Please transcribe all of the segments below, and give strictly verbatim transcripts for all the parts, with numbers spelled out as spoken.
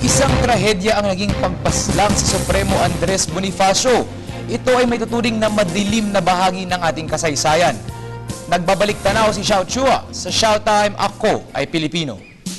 Isang trahedya ang naging pagpaslang sa Supremo Andres Bonifacio. Ito ay may tuturing na madilim na bahagi ng ating kasaysayan. Nagbabalik tanaw si Xiao Chua. Sa Showtime, ako ay Pilipino.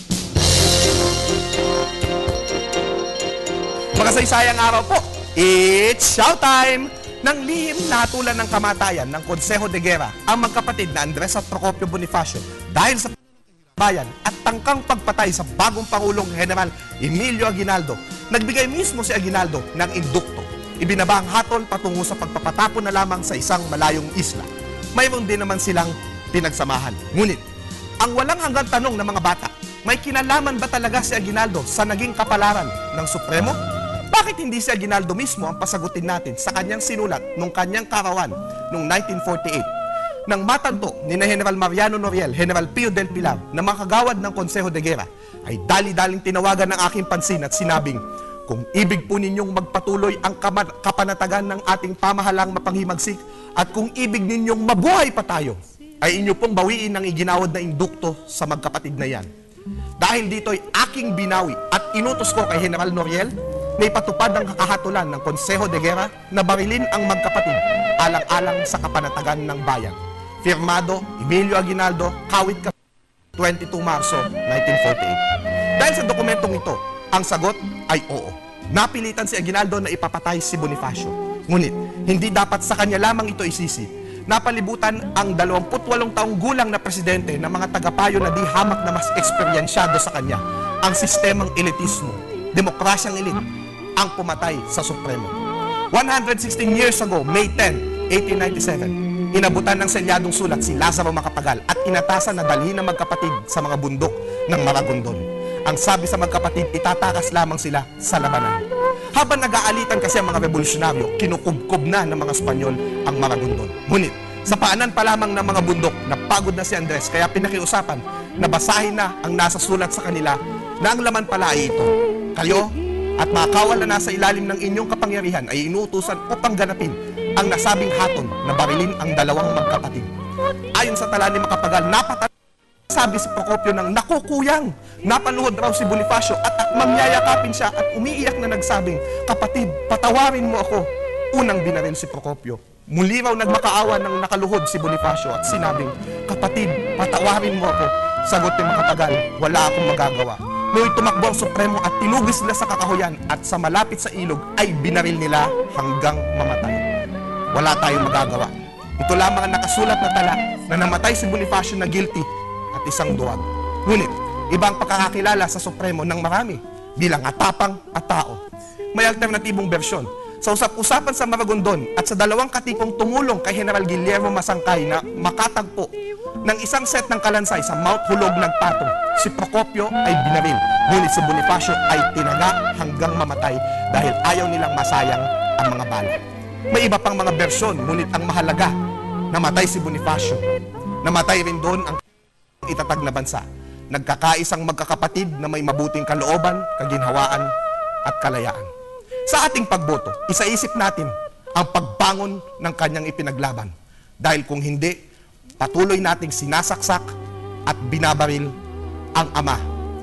Makasaysayang araw po, it's Showtime! Nang lihim na hatulan ng kamatayan ng Consejo de Guerra ang magkapatid na Andres at Procopio Bonifacio dahil sa bayan at tangkang pagpatay sa bagong Pangulong General Emilio Aguinaldo, nagbigay mismo si Aguinaldo ng indukto. Ibinaba ang hatol patungo sa pagpapatapon na lamang sa isang malayong isla. Mayroon din naman silang pinagsamahan. Ngunit, ang walang hanggang tanong ng mga bata, may kinalaman ba talaga si Aguinaldo sa naging kapalaran ng Supremo? Bakit hindi si Aguinaldo mismo ang pasagutin natin sa kanyang sinulat nung kanyang karawan noong nineteen forty-eight? Nang matanto ni na General Mariano Noriel, General Pio del Pilar na mga kagawad ng Consejo de Guerra, ay dali-daling tinawagan ng aking pansin at sinabing, kung ibig po ninyong magpatuloy ang kapanatagan ng ating pamahalang mapanghimagsik at kung ibig ninyong mabuhay pa tayo, ay inyo pong bawiin ang iginawad na indukto sa magkapatid na yan. Dahil dito'y aking binawi at inutos ko kay General Noriel na ipatupad ang kakahatulan ng Consejo de Guerra na barilin ang magkapatid alang-alang sa kapanatagan ng bayan. Firmado, Emilio Aguinaldo, Kawit ka, twenty-two Marso nineteen forty-eight. Dahil sa dokumentong ito, ang sagot ay oo. Napilitan si Aguinaldo na ipapatay si Bonifacio. Ngunit, hindi dapat sa kanya lamang ito isisi. Napalibutan ang dalawampu't walong taong gulang na presidente ng mga tagapayo na di hamak na mas eksperyensyado sa kanya. Ang sistemang elitismo, demokrasyang elit, ang pumatay sa Supremo. one hundred sixteen years ago, May tenth, eighteen ninety-seven, inabutan ng selyadong sulat si Lazaro Macapagal at inatasan na dalhin ng magkapatid sa mga bundok ng Maragondon. Ang sabi sa magkapatid, itatakas lamang sila sa labanan. Habang nag-aalitan kasi ang mga revolusyonaryo, kinukubkob na ng mga Espanyol ang Maragondon. Ngunit, sa paanan pa lamang ng mga bundok, napagod na si Andres, kaya pinakiusapan na basahin na ang nasa sulat sa kanila na ang laman pala ay ito. Kayo at mga kawal na nasa ilalim ng inyong kapangyarihan ay inuutusan upang ganapin ang nasabing haton na barilin ang dalawang magkapatid. Ayon sa tala ni Macapagal, napatay sabi si Procopio ng nakukuyang. Napaluhod raw si Bonifacio at mangyayakapin siya at umiiyak na nagsabing, kapatid, patawarin mo ako. Unang binaril si Procopio. Muli raw nagmakaawa ng nakaluhod si Bonifacio at sinabing, kapatid, patawarin mo ako. Sagot ni Macapagal, wala akong magagawa. Noy tumakbo ang Supremo at tinugis nila sa kakahuyan at sa malapit sa ilog ay binaril nila hanggang mamatay. Wala tayong magagawa. Ito lamang ang nakasulat na tala na namatay si Bonifacio na guilty at isang duwag. Ngunit, ibang pagkakakilala sa Supremo ng marami bilang atapang at tao. May alternatibong bersyon. Sa usap-usapan sa Maragondon at sa dalawang katikong tumulong kay General Guillermo Masangkay na makatagpo ng isang set ng kalansay sa Mount Hulog nagpatong, si Procopio ay binaril. Ngunit si Bonifacio ay tinaga hanggang mamatay dahil ayaw nilang masayang ang mga bala. May iba pang mga bersyon, ngunit ang mahalaga, namatay si Bonifacio. Namatay rin doon ang itatag na bansa. Nagkakaisang magkakapatid na may mabuting kalooban, kaginhawaan at kalayaan. Sa ating pagboto, isaisip natin ang pagbangon ng kanyang ipinaglaban. Dahil kung hindi, patuloy nating sinasaksak at binabaril ang ama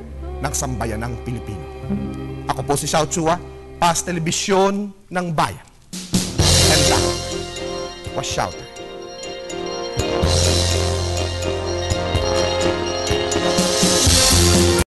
ng sambayanang Pilipino. Ako po si Xiao Chua, para sa telebisyon ng bayan. And that was Showtime.